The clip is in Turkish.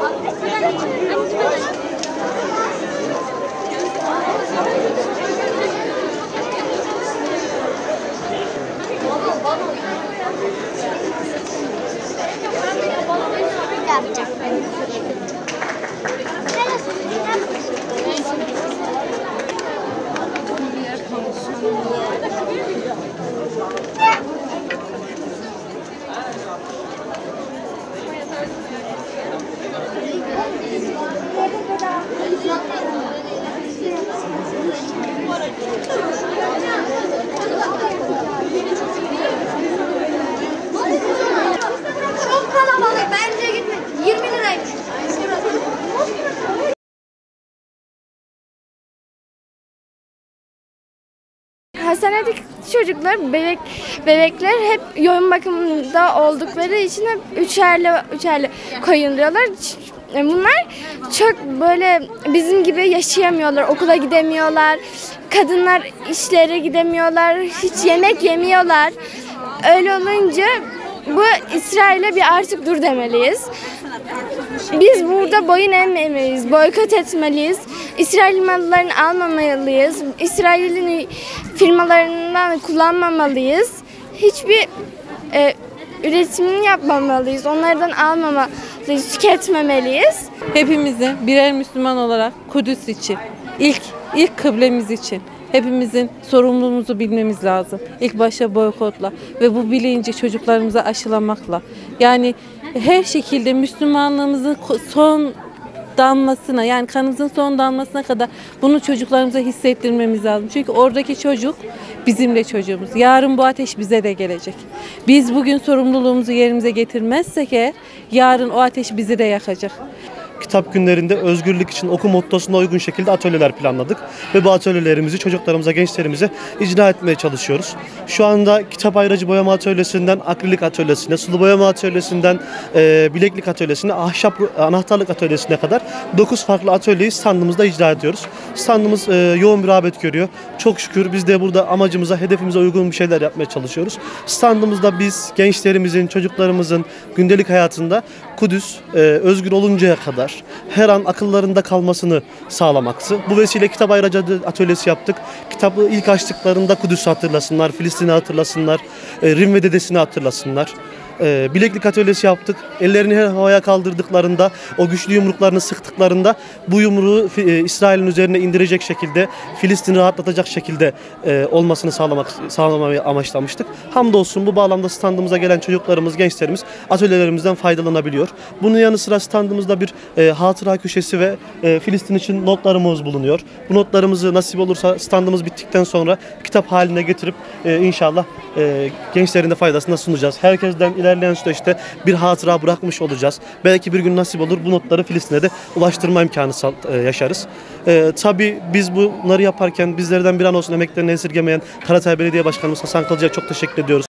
Çok kalabalık. Bence gitme. 20 liraymış. Hastanedeki çocuklar, bebekler hep yoğun bakımda oldukları için hep üçerli koyuluyorlar. Bunlar çok böyle bizim gibi yaşayamıyorlar, okula gidemiyorlar, kadınlar işlere gidemiyorlar, hiç yemek yemiyorlar. Öyle olunca bu İsrail'e bir artık dur demeliyiz. Biz burada boyun eğmemeliyiz, boykot etmeliyiz. İsrail mallarını almamalıyız. İsrail'in firmalarından kullanmamalıyız. Hiçbir üretimini yapmamalıyız. Onlardan almamalıyız, tüketmemeliyiz. Hepimizin birer Müslüman olarak Kudüs için, ilk kıblemiz için hepimizin sorumluluğumuzu bilmemiz lazım. İlk başta boykotla ve bu bilinci çocuklarımıza aşılamakla. Yani her şekilde Müslümanlığımızın son damlasına, yani kanımızın son damlasına kadar bunu çocuklarımıza hissettirmemiz lazım. Çünkü oradaki çocuk bizim de çocuğumuz. Yarın bu ateş bize de gelecek. Biz bugün sorumluluğumuzu yerimize getirmezsek eğer yarın o ateş bizi de yakacak. Kitap günlerinde özgürlük için oku mottosuna uygun şekilde atölyeler planladık. Ve bu atölyelerimizi çocuklarımıza, gençlerimize icra etmeye çalışıyoruz. Şu anda kitap ayracı boyama atölyesinden akrilik atölyesine, sulu boyama atölyesinden bileklik atölyesine, ahşap anahtarlık atölyesine kadar 9 farklı atölyeyi standımızda icra ediyoruz. Standımız yoğun bir rağbet görüyor. Çok şükür biz de burada amacımıza, hedefimize uygun bir şeyler yapmaya çalışıyoruz. Standımızda biz gençlerimizin, çocuklarımızın gündelik hayatında Kudüs özgür oluncaya kadar her an akıllarında kalmasını sağlamaktı. Bu vesile kitap ayracı atölyesi yaptık. Kitabı ilk açtıklarında Kudüs'ü hatırlasınlar, Filistin'i hatırlasınlar, Rim ve dedesini hatırlasınlar. Bileklik atölyesi yaptık. Ellerini her havaya kaldırdıklarında, o güçlü yumruklarını sıktıklarında bu yumruğu İsrail'in üzerine indirecek şekilde, Filistin'i rahatlatacak şekilde olmasını sağlamayı amaçlamıştık. Hamdolsun bu bağlamda standımıza gelen çocuklarımız, gençlerimiz atölyelerimizden faydalanabiliyor. Bunun yanı sıra standımızda bir hatıra köşesi ve Filistin için notlarımız bulunuyor. Bu notlarımızı nasip olursa standımız bittikten sonra kitap haline getirip inşallah gençlerin de faydasına sunacağız. Herkesten ilerleyen süreçte bir hatıra bırakmış olacağız. Belki bir gün nasip olur bu notları Filistin'e de ulaştırma imkanı yaşarız. Tabii biz bunları yaparken bizlerden bir an olsun emeklerini esirgemeyen Karatay Belediye Başkanımız Hasan Kılıç'a çok teşekkür ediyoruz.